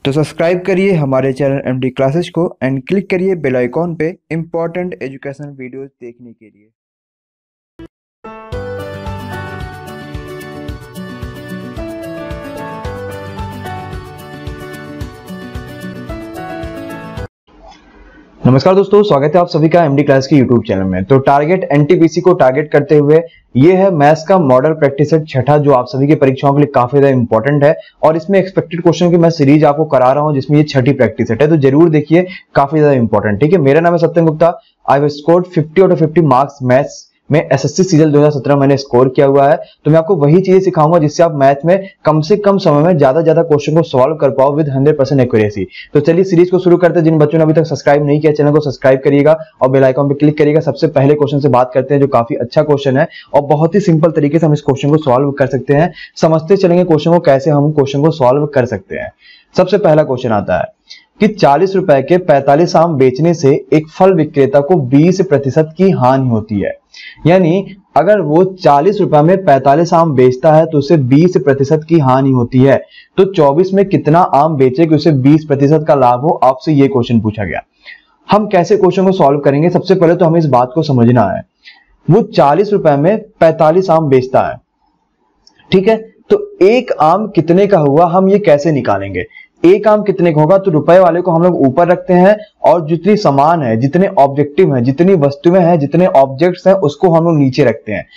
तो सब्सक्राइब करिए हमारे चैनल एमडी क्लासेस को एंड क्लिक करिए बेल आइकॉन पे इम्पोर्टेंट एजुकेशन वीडियोस देखने के लिए। नमस्कार दोस्तों, स्वागत है आप सभी का एमडी क्लास के यूट्यूब चैनल में। तो टारगेट एनटीपीसी को टारगेट करते हुए ये है मैथ्स का मॉडल प्रैक्टिस सेट छठा, जो आप सभी की परीक्षाओं के लिए काफी ज्यादा इंपॉर्टेंट है। और इसमें एक्सपेक्टेड क्वेश्चन की मैं सीरीज आपको करा रहा हूं, जिसमें ये छठी प्रैक्टिस सेट है, तो जरूर देखिए, काफी ज्यादा इंपॉर्टेंट। ठीक है, मेरा नाम है Satyam Gupta. I have scored 50 out of 50 marks maths में एसएससी सीजल 2017 मैंने स्कोर किया हुआ है। तो मैं आपको वही चीजें सिखाऊंगा जिससे आप मैथ में कम से कम समय में ज्यादा क्वेश्चन को सॉल्व कर पाओ विद 100% एक्यूरेसी। तो चलिए सीरीज को शुरू करते हैं। जिन बच्चों ने अभी तक सब्सक्राइब नहीं किया, चैनल को सब्सक्राइब करिएगा और बेल आइकन पे क्लिक करिएगा। सबसे पहले क्वेश्चन से बात करते हैं, जो काफी अच्छा क्वेश्चन है और बहुत ही सिंपल तरीके से हम इस क्वेश्चन को सॉल्व कर सकते हैं। समझते चलेंगे क्वेश्चन को, कैसे हम क्वेश्चन को सॉल्व कर सकते हैं। सबसे पहला क्वेश्चन आता है कि 40 रुपए के 45 आम बेचने से एक फल विक्रेता को 20% की हानि होती है। यानी अगर वो 40 रुपए में 45 आम बेचता है तो उसे 20% की हानि होती है। तो 24 में कितना आम बेचे कि उसे 20% का लाभ हो, आपसे ये क्वेश्चन पूछा गया। हम कैसे क्वेश्चन को सॉल्व करेंगे? सबसे पहले तो हमें इस बात को समझना है, वो 40 रुपए में 45 आम बेचता है, ठीक है, तो एक आम कितने का हुआ, हम ये कैसे निकालेंगे? एक आम कितने का होगा, तो रुपए वाले को हम लोग ऊपर रखते हैं और जितनी सामान है, जितने ऑब्जेक्टिव है, जितनी वस्तुएं हैं, जितने ऑब्जेक्ट्स हैं, उसको हम लोग नीचे रखते हैं।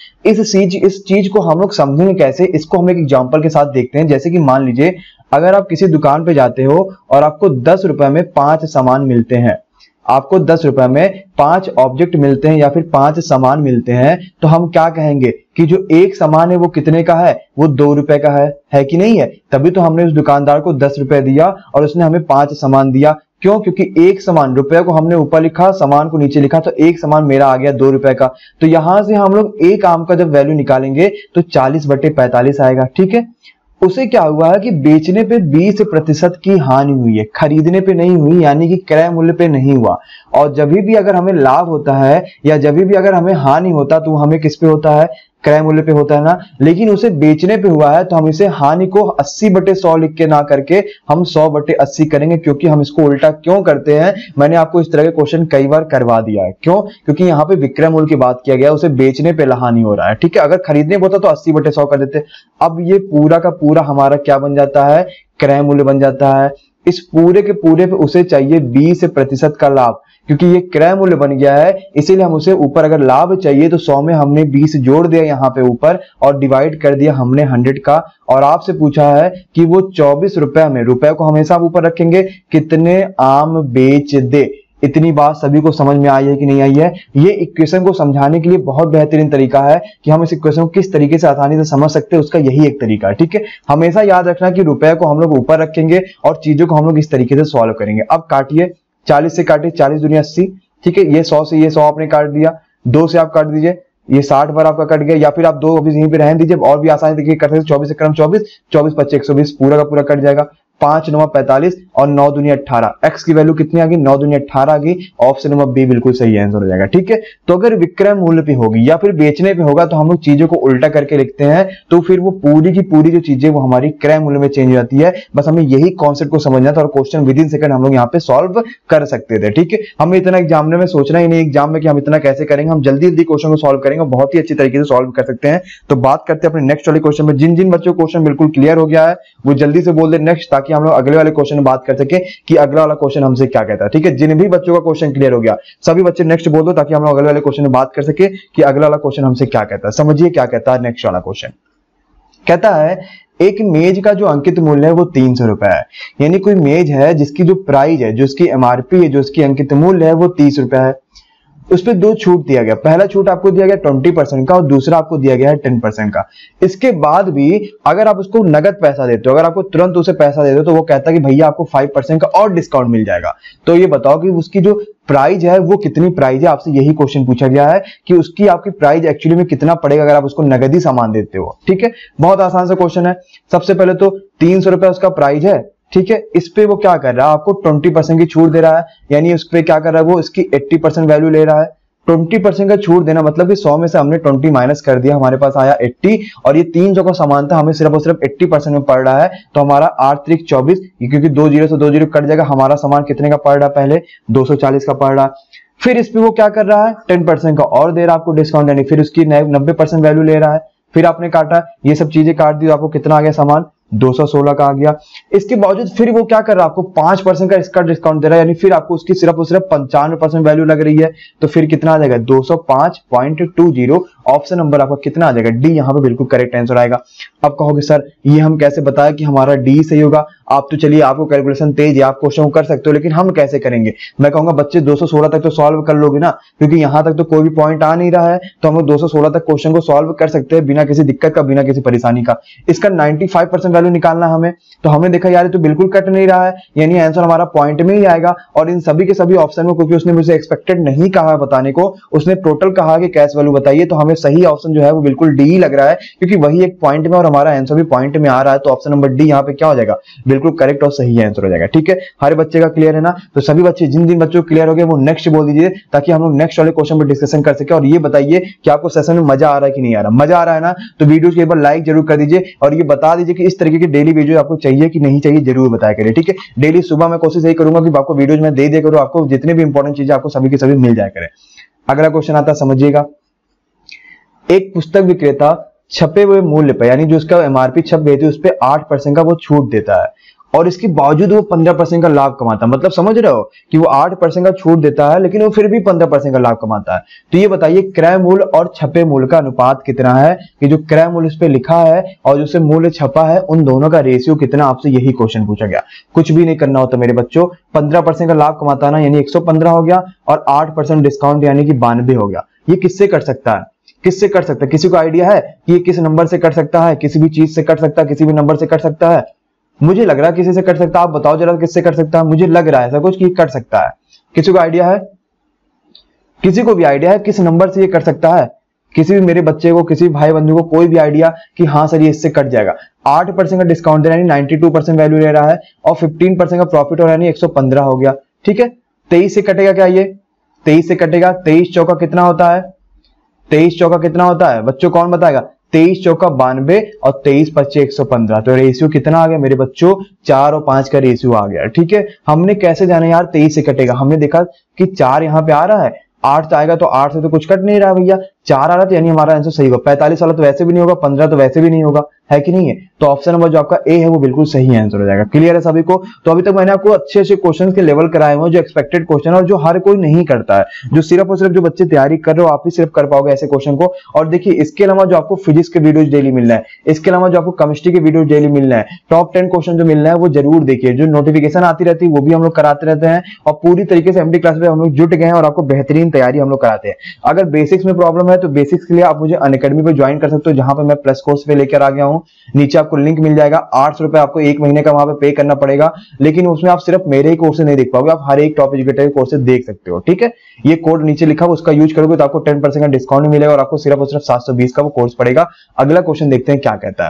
इस चीज को हम लोग समझेंगे कैसे, इसको हम एक एग्जांपल के साथ देखते हैं। जैसे कि मान लीजिए, अगर आप किसी दुकान पे जाते हो और आपको 10 रुपए में 5 सामान मिलते हैं, आपको 10 रुपए में 5 ऑब्जेक्ट मिलते हैं या फिर 5 सामान मिलते हैं, तो हम क्या कहेंगे कि जो एक सामान है वो कितने का है, वो 2 रुपए का है कि नहीं है? तभी तो हमने उस दुकानदार को 10 रुपए दिया और उसने हमें 5 सामान दिया। क्यों? क्योंकि एक सामान, रुपए को हमने ऊपर लिखा, सामान को नीचे लिखा, तो एक सामान मेरा आ गया 2 रुपए का। तो यहां से हम लोग एक आम का जब वैल्यू निकालेंगे तो 40/45 आएगा। ठीक है, उसे क्या हुआ है कि बेचने पे 20% की हानि हुई है, खरीदने पे नहीं हुई, यानी कि क्रय मूल्य पे नहीं हुआ। और जब भी अगर हमें लाभ होता है या जब भी अगर हमें हानि होता, तो हमें किस पे होता है? क्रय मूल्य पे होता है ना। लेकिन उसे बेचने पे हुआ है, तो हम इसे हानि को 80/100 लिख के ना करके हम 100/80 करेंगे। क्योंकि हम इसको उल्टा क्यों करते हैं, मैंने आपको इस तरह के क्वेश्चन कई बार करवा दिया है। क्यों? क्योंकि यहाँ पे विक्रय मूल्य की बात किया गया, उसे बेचने पे हानि हो रहा है। ठीक है, अगर खरीदने पे होता तो 80/100 कर देते। अब ये पूरा का पूरा हमारा क्या बन जाता है? क्रय मूल्य बन जाता है। इस पूरे के पूरे पे उसे चाहिए 20% का लाभ, क्योंकि ये क्रय मूल्य बन गया है, इसीलिए हम उसे ऊपर अगर लाभ चाहिए तो 100 में हमने 20 जोड़ दिया यहाँ पे ऊपर और डिवाइड कर दिया हमने 100 का। और आपसे पूछा है कि वो 24 रुपए में, रुपए को हमेशा ऊपर रखेंगे, कितने आम बेच दे। इतनी बात सभी को समझ में आई है कि नहीं आई है? ये इक्वेशन को समझाने के लिए बहुत बेहतरीन तरीका है कि हम इस इक्वेशन को किस तरीके से आसानी से समझ सकते हैं, उसका यही एक तरीका है। ठीक है, हमेशा याद रखना कि रुपए को हम लोग ऊपर रखेंगे और चीजों को हम लोग इस तरीके से सॉल्व करेंगे। अब काटिए, 40 से काटिए, 40 दूनी 80। ठीक है, ये 100 से ये 100 आपने काट दिया, 2 से आप काट दीजिए, ये 60 बार आपका कट गया, या फिर आप 2 अभी यहीं पे रहने दीजिए और भी आसानी देखिए कर सकते। 24 से क्रम 24, 24 25 120, पूरा का पूरा कट जाएगा। 5 9 45 और 9 दूनी 18। एक्स की वैल्यू कितनी आ गई? 9 दूनी 18 आ गई। ऑप्शन नंबर बी बिल्कुल सही आंसर हो जाएगा। ठीक है, तो अगर विक्रय मूल्य पे होगी या फिर बेचने पे होगा तो हम लोग चीजों को उल्टा करके लिखते हैं, तो फिर वो पूरी की पूरी जो चीजें वो हमारी क्रय मूल्य में चेंज हो जाती है। बस हमें यही कॉन्सेप्ट को समझना था और क्वेश्चन विद इन सेकंड हम लोग यहाँ पे सॉल्व कर सकते थे। ठीक है, हमें इतना एग्जाम में सोचना ही नहीं एग्जाम में कि हम इतना कैसे करेंगे, हम जल्दी जल्दी क्वेश्चन को सॉल्व करेंगे, बहुत ही अच्छी तरीके से सॉल्व कर सकते हैं। तो बात करते हैं अपने नेक्स्ट वाले क्वेश्चन में। जिन जिन बच्चों को क्वेश्चन बिल्कुल क्लियर हो गया है वो जल्दी से बोल दे नेक्स्ट, ताकि हम लोग अगले वाले क्वेश्चन में बात कर सके कि अगला वाला क्वेश्चन हमसे क्या कहता है। ठीक है, जिन भी बच्चों का क्वेश्चन क्लियर हो गया सभी बच्चे नेक्स्ट बोल दो, ताकि हम लोग अगले वाले क्वेश्चन में बात कर सके कि अगला वाला क्वेश्चन हमसे क्या कहता है। समझिए क्या कहता है नेक्स्ट वाला क्वेश्चन। कहता है एक मेज का जो अंकित मूल्य है वो 300 रुपए है। यानी कोई मेज है जिसकी जो प्राइस है, जो इसकी एमआरपी है, जो इसकी अंकित मूल्य है वो 30 रुपए है। उस पर 2 छूट दिया गया। पहला छूट आपको दिया गया 20% का और दूसरा आपको दिया गया है 10% का। इसके बाद भी अगर आप उसको नगद पैसा देते हो, अगर आपको तुरंत उसे पैसा दे दो, तो वो कहता है कि भैया आपको 5% का और डिस्काउंट मिल जाएगा। तो ये बताओ कि उसकी जो प्राइस है वो कितनी प्राइस है? आपसे यही क्वेश्चन पूछा गया है कि उसकी आपकी प्राइस एक्चुअली में कितना पड़ेगा अगर आप उसको नगदी सामान देते हो। ठीक है, बहुत आसान सा क्वेश्चन है। सबसे पहले तो 300 रुपए उसका प्राइस है। ठीक है, इस पे वो क्या कर रहा है? आपको 20% की छूट दे रहा है, यानी उस पे क्या कर रहा है? वो इसकी 80% वैल्यू ले रहा है। 20% का छूट देना मतलब कि 100 में से हमने 20 माइनस कर दिया, हमारे पास आया 80, और ये 300 का सामान था, हमें सिर्फ और सिर्फ 80% में पड़ रहा है। तो हमारा 8 त्रिक 24, क्योंकि 2 जीरो से 2 जीरो कट जाएगा, हमारा सामान कितने का पड़ रहा है, पहले 240 का पड़ रहा है। फिर इस पे वो क्या कर रहा है, 10% का और दे रहा है आपको डिस्काउंट, यानी फिर उसकी 90% वैल्यू ले रहा है। फिर आपने काटा, ये सब चीजें काट दी, तो आपको कितना आ गया सामान, 216 का आ गया। इसके बावजूद फिर वो क्या कर रहा है, आपको 5% का इसका डिस्काउंट दे रहा है, यानी फिर आपको उसकी सिर्फ और सिर्फ 95% वैल्यू लग रही है। तो फिर कितना आ जाएगा, 205.20। ऑप्शन नंबर आपका कितना आ जाएगा, डी यहाँ पे बिल्कुल करेक्ट आंसर आएगा। अब कहोगे सर ये हम कैसे बताया कि हमारा डी सही होगा। आप तो चलिए, आपको कैलकुलेशन तेज है, आप क्वेश्चन को कर सकते हो, लेकिन हम कैसे करेंगे। मैं कहूंगा बच्चे 216 तक तो सॉल्व कर लोगे ना, क्योंकि यहां तक तो कोई भी पॉइंट आ नहीं रहा है, तो हम लोग 216 तक क्वेश्चन को सॉल्व कर सकते हैं बिना किसी दिक्कत का, बिना किसी परेशानी का। इसका 95% वैल्यू निकालना हमें, तो हमने देखा यार ये तो बिल्कुल कट नहीं रहा है, यानी आंसर हमारा पॉइंट में ही आएगा। और इन सभी के सभी ऑप्शन में, क्योंकि उसने मुझे एक्सपेक्टेड नहीं कहा बताने को, उसने टोटल कहा कि कैश वैल्यू बताइए, तो हमें सही ऑप्शन जो है वो बिल्कुल डी ही लग रहा है, क्योंकि वही एक पॉइंट में और हमारा आंसर भी पॉइंट में आ रहा है। तो ऑप्शन नंबर डी यहाँ पे क्या हो जाएगा, बिल्कुल करेक्ट और सही आंसर हो जाएगा। ठीक है, हर बच्चे का क्लियर है ना। तो सभी बच्चे, जिन बच्चों को क्लियर हो गया वो नेक्स्ट बोल दीजिए, ताकि हम लोग नेक्स्ट वाले क्वेश्चन पर डिस्कशन कर सके। और ये बताइए कि आपको सेशन में मजा आ रहा है कि नहीं आ रहा। मजा आ रहा है ना, तो वीडियो को एक बार लाइक जरूर कर दीजिए, और ये बता दीजिए कि इस तरीके की डेली वीडियो आपको चाहिए कि नहीं चाहिए, जरूर बताया करिए। ठीक है, डेली सुबह मैं कोशिश यही करूंगा कि आपको वीडियोज में दे दिया करूं, आपको जितने भी इंपॉर्टेंट चीजें आपको सभी की सभी मिल जाया करें। अगला क्वेश्चन आता है, समझिएगा। एक पुस्तक विक्रेता छपे हुए मूल्य पर, यानी जो उसका एमआरपी छप गई थी उस पर 8% का वो छूट देता है, और इसके बावजूद वो 15% का लाभ कमाता है। मतलब समझ रहे हो कि वो 8% का छूट देता है, लेकिन वो फिर भी 15% का लाभ कमाता है। तो ये बताइए क्रय मूल्य और छपे मूल्य का अनुपात कितना है, कि जो क्रय मूल्य उस पर लिखा है और जो मूल्य छपा है, उन दोनों का रेशियो कितना, आपसे यही क्वेश्चन पूछा गया। कुछ भी नहीं करना होता मेरे बच्चों, 15% का लाभ कमाता है ना, यानी 115 हो गया, और 8% डिस्काउंट यानी कि 92 हो गया। ये किससे कट सकता है, किससे कट सकता है, किसी को आइडिया है कि ये किस नंबर से कट सकता है, किसी भी चीज से कट सकता है, किसी भी नंबर से कट सकता है। मुझे लग रहा है किसी से कट सकता है, आप बताओ जरा किससे कट सकता है। मुझे लग रहा है ऐसा कुछ कि कट सकता है। किसी को आइडिया है, किसी को भी आइडिया है किस नंबर से ये कट सकता है, किसी भी मेरे बच्चे को, किसी भाई बंधु को कोई भी आइडिया कि हाँ सर ये इससे कट जाएगा। 8% का डिस्काउंट दे रहा है, 92% वैल्यू ले रहा है, और 15% का प्रॉफिट हो रहा है, 115 हो गया। ठीक है, 23 से कटेगा क्या, ये 23 से कटेगा। 23 चौका कितना होता है, 23 चौका कितना होता है बच्चों, कौन बताएगा। 23 चौका 92 और 23 पच्चीस 115। तो रेशियो कितना आ गया मेरे बच्चों, 4 और 5 का रेशियो आ गया। ठीक है, हमने कैसे जाना यार 23 से कटेगा, हमने देखा कि 4 यहाँ पे आ रहा है, 8 आएगा, तो 8 से तो कुछ कट नहीं रहा भैया, 4 आ रहा था, यानी हमारा आंसर सही होगा। 45 वाला तो वैसे भी नहीं होगा, 15 तो वैसे भी नहीं होगा, है कि नहीं है। तो ऑप्शन नंबर जो आपका ए है वो बिल्कुल सही आंसर हो जाएगा। क्लियर है सभी को। तो अभी तक मैंने आपको अच्छे अच्छे क्वेश्चन के लेवल कराए हुए, जो एक्सपेक्टेड क्वेश्चन और जो हर कोई नहीं करता है, जो सिर्फ और सिर्फ जो बच्चे तैयारी कर रहे हो आप ही सिर्फ कर पाओगे ऐसे क्वेश्चन को। और देखिए इसके अलावा जो आपको फिजिक्स के वीडियोज डेली मिलना है, इसके अलावा जो आपको केमिस्ट्री के वीडियो डेली मिलना है, टॉप 10 क्वेश्चन जो मिलना है वो जरूर देखिए। जो नोटिफिकेशन आती रहती है वो भी हम लोग कराते रहते हैं, और पूरी तरीके से एमडी क्लास में हम लोग जुट गए हैं और आपको बेहतरीन तैयारी हम लोग कराते हैं। अगर बेसिक्स में प्रॉब्लम है तो बेसिक्स के लिए आप मुझे अनअकैडमी पे ज्वाइन कर सकते हो, जहां पे मैं प्लस कोर्स पे लेकर आ गया हूं। नीचे आपको लिंक मिल जाएगा, 800 रुपए आपको 1 महीने का वहां पे पे करना पड़ेगा, लेकिन उसमें आप सिर्फ मेरे ही कोर्सेज नहीं देख पाओगे, आप हर एक टॉप एजुकेटर के कोर्सेज देख सकते हो। ठीक है, ये कोड नीचे लिखा हुआ, उसका यूज करोगे तो आपको 10% का डिस्काउंट मिलेगा, और आपको सिर्फ और सिर्फ 720 का वो कोर्स पड़ेगा। अगला क्वेश्चन देखते हैं क्या कहता है।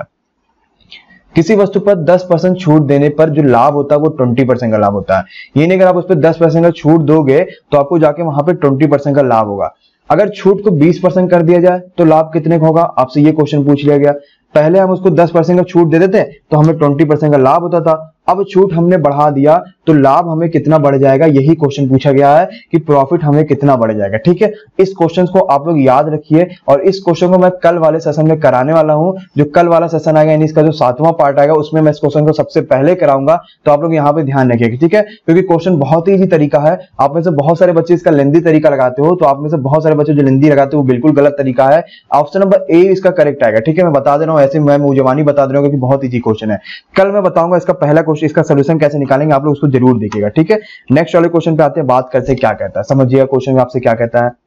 किसी वस्तु पर 10% छूट देने पर जो लाभ होता है वो 20% का लाभ होता है। ये नहीं, अगर आप उस पर 10% का छूट दोगे तो आपको जाके वहां पे 20% का लाभ होगा। अगर छूट को 20% कर दिया जाए तो लाभ कितने का होगा, आपसे ये क्वेश्चन पूछ लिया गया। पहले हम उसको 10% का छूट दे देते तो हमें 20% का लाभ होता था, अब छूट हमने बढ़ा दिया तो लाभ हमें कितना बढ़ जाएगा, यही क्वेश्चन पूछा गया है कि प्रॉफिट हमें कितना बढ़ जाएगा। ठीक है, इस क्वेश्चन को आप लोग याद रखिए, और इस क्वेश्चन को मैं कल वाले सेशन में कराने वाला हूं। जो कल वाला सेशन आएगा, यानी इसका जो 7वां पार्ट आएगा, उसमें मैं इस क्वेश्चन को सबसे पहले कराऊंगा। तो आप लोग यहाँ पे ध्यान रखिएगा, ठीक है, क्योंकि क्वेश्चन बहुत ही इजी तरीका है। आप में से बहुत सारे बच्चे इसका लेंदी तरीका लगाते हो, तो आप में से बहुत सारे बच्चे जो लेंदी लगाते हो वो बिल्कुल गलत तरीका है। ऑप्शन नंबर ए इसका करेक्ट आएगा। ठीक है, मैं बता दे रहा हूँ, ऐसे मैं मुंह बता दे रहा हूँ कि बहुत इजी क्वेश्चन है। कल मैं बताऊंगा इसका पहला क्वेश्चन, इसका सोल्यूशन कैसे निकालेंगे, आप लोग उसको जरूर देखिएगा। ठीक है, नेक्स्ट वाले क्वेश्चन पे आते हैं, बात करते हैं क्या कहता है। समझिएगा क्वेश्चन में आपसे क्या कहता है।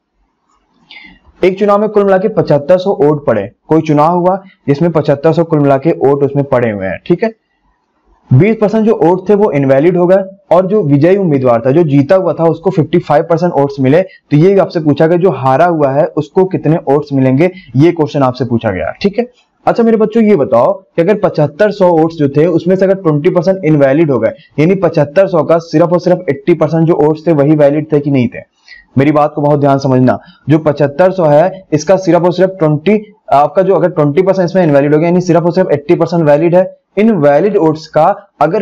एक चुनाव में कुल मिला के 7500 वोट पड़े। कोई चुनाव हुआ जिसमें 7500 कुल मिला के वोट उसमें पड़े हुए हैं। ठीक है, 20% जो वोट थे वो इनवैलिड हो गए, और जो विजयी उम्मीदवार था, जो जीता हुआ था, उसको 55% वोट्स मिले। तो ये आपसे पूछा गया जो हारा हुआ है उसको कितने वोट्स मिलेंगे, ये क्वेश्चन आपसे पूछा गया। ठीक है, अच्छा मेरे बच्चों ये बताओ कि अगर 7500 वोट्स जो थे उसमें से अगर 20% इनवैलिड हो गए, यानी 7500 का सिर्फ और सिर्फ 80% जो वोट्स थे वही वैलिड थे कि नहीं थे। मेरी बात को बहुत ध्यान समझना। जो 7500 है इसका सिर्फ और सिर्फ 20 आपका जो अगर 20% इसमें इनवैलिड हो गया, यानी सिर्फ और सिर्फ 80% वैलिड है। इन वैलिड वोट्स का अगर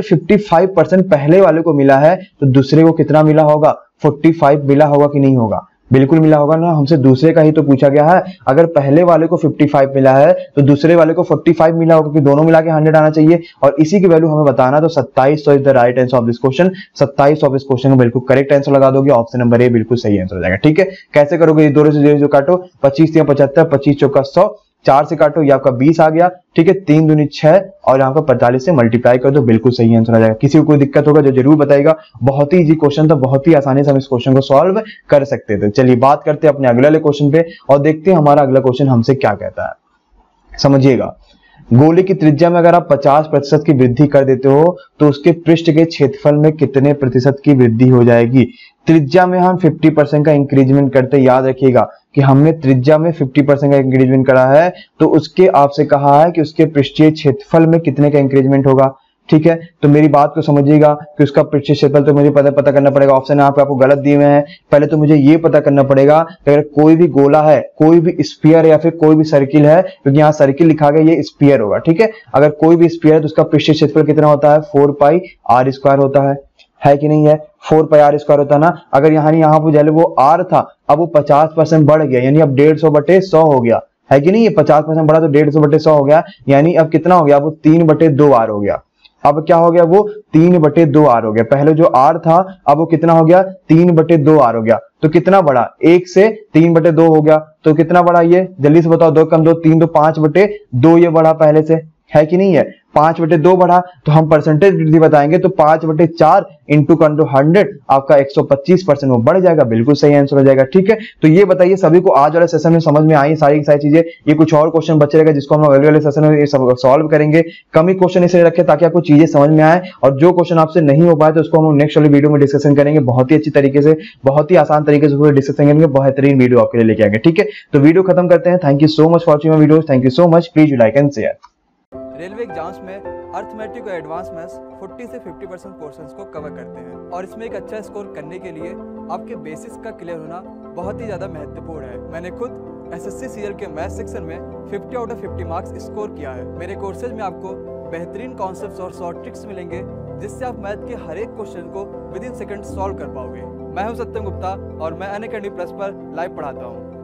55% पहले वाले को मिला है तो दूसरे को कितना मिला होगा? 45 मिला होगा कि नहीं होगा? बिल्कुल मिला होगा ना, हमसे दूसरे का ही तो पूछा गया है। अगर पहले वाले को 55 मिला है तो दूसरे वाले को 45 मिला होगा, क्योंकि दोनों मिला के 100 आना चाहिए और इसी की वैल्यू हमें बताना। तो 2700 is the right answer of this question. 2700 of इस क्वेश्चन को बिल्कुल करेक्ट आंसर लगा दोगे, ऑप्शन नंबर ए बिल्कुल सही आंसर हो जाएगा। ठीक है, कैसे करोगे? ये 2 से 0 काटो, 25 या 75, 25 चौका 100, 4 से काटो, ये आपका 20 आ गया। ठीक है, 3 दूनी 6 और यहाँ पर 45 से मल्टीप्लाई कर दो, बिल्कुल सही आंसर आ जाएगा। किसी को कोई दिक्कत होगा जो जरूर बताएगा। बहुत ही इजी क्वेश्चन था, बहुत ही आसानी से हम इस क्वेश्चन को सॉल्व कर सकते थे। चलिए बात करते हैं अपने अगले वाले क्वेश्चन पे और देखते हैं हमारा अगला क्वेश्चन हमसे क्या कहता है। समझिएगा, गोले की त्रिज्या में अगर आप 50% की वृद्धि कर देते हो तो उसके पृष्ठ के क्षेत्रफल में कितने प्रतिशत की वृद्धि हो जाएगी? त्रिज्या में हम 50% का इंक्रीजमेंट करते, याद रखिएगा कि हमने त्रिज्या में 50% का इंक्रीजमेंट करा है, तो उसके आपसे कहा है कि उसके पृष्ठीय क्षेत्रफल में कितने का इंक्रीजमेंट होगा। ठीक है, तो मेरी बात को समझिएगा कि उसका पृष्ठीय क्षेत्रफल तो मुझे पता करना पड़ेगा। ऑप्शन यहाँ पे आपको गलत दिए हुए हैं। पहले तो मुझे ये पता करना पड़ेगा कि अगर कोई भी गोला है, कोई भी स्फीयर है या फिर कोई भी सर्किल है, क्योंकि यहाँ सर्किल लिखा गया, ये स्फीयर होगा। ठीक है, अगर कोई भी स्फीयर है तो उसका पृष्ठीय क्षेत्रफल कितना होता है? 4 पाई आर स्क्वायर होता है कि नहीं है? 4 पाई आर स्क्वायर होता है ना। अगर यहाँ पर वो आर था, अब वो 50% बढ़ गया, यानी अब 150/100 हो गया, है कि नहीं? ये 50% बढ़ा तो 150/100 हो गया, यानी अब कितना हो गया? वो 3/2 आर हो गया। अब क्या हो गया? वो 3/2 आर हो गया। पहले जो आर था अब वो कितना हो गया? 3/2 आर हो गया। तो कितना बढ़ा? 1 से 3/2 हो गया, तो कितना बढ़ा? ये जल्दी से बताओ, 2 कम 2 3 तो 5/2 ये बढ़ा पहले से, है कि नहीं है? 5/2 बढ़ा तो हम परसेंटेज वृद्धि बताएंगे, तो 5/4 इंटू कर दो 100, आपका 125% वो बढ़ जाएगा, बिल्कुल सही आंसर हो जाएगा। ठीक है, तो ये बताइए सभी को आज वाले सेशन में समझ में आई सारी चीजें? ये कुछ और क्वेश्चन बचे रहेगा जिसको हम अगले वाले सेशन में सॉल्व करेंगे। कम ही क्वेश्चन इसलिए रखे ताकि आपको चीजें समझ में आए, और जो क्वेश्चन आपसे नहीं हो पाए तो उसको हम नेक्स्ट वाली वीडियो में डिस्कशन करेंगे। बहुत ही अच्छी तरीके से, बहुत ही आसान तरीके से डिस्कशन करेंगे, बेहतरीन वीडियो आपके लिए लेके आएंगे। ठीक है, तो वीडियो खत्म करते हैं। Thank you so much for watching my videos. Thank you so much, please like and share. Railway exams में अर्थमेटिक और एडवांस मैथ्स 40 से 50% पोर्शंस को कवर करते हैं, और इसमें एक अच्छा स्कोर करने के लिए आपके बेसिक्स का क्लियर होना बहुत ही ज़्यादा महत्वपूर्ण है। मैंने खुद एसएससी सीरियल के मैथ सेक्शन में 50 आउट ऑफ 50 मार्क्स स्कोर किया है। मेरे कोर्सेज में आपको बेहतरीन कॉन्सेप्ट्स और शॉर्ट ट्रिक्स मिलेंगे, जिससे आप मैथ के हर एक क्वेश्चन को विद इन सेकंड सॉल्व कर पाओगे। मैं हूं सत्यम गुप्ता और मैं अनअकैडमी प्लस पर लाइव पढ़ाता हूं।